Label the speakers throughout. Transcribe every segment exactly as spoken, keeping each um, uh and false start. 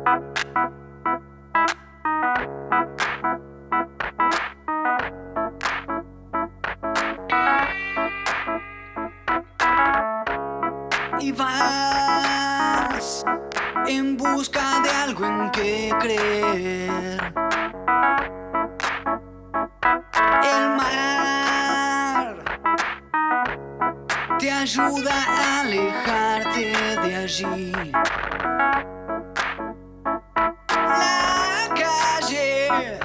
Speaker 1: Y vas en busca de algo en que creer. El mar te ayuda a alejarte de allí. La calle,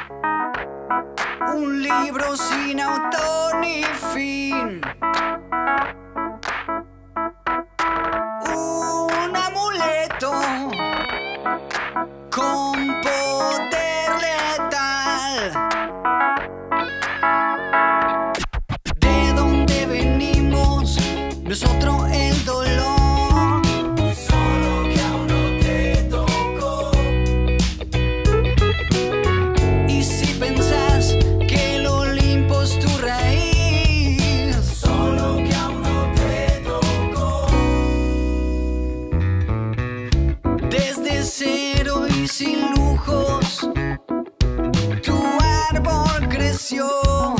Speaker 1: un libro sin autor ni fin. Un amuleto con poder letal. ¿De dónde venimos? Nosotros el dolor. Solo que aún no te tocó. Y si pensás que el Olimpo es tu raíz, solo que aún no te tocó. Desde cero y sin lujos, tu árbol creció.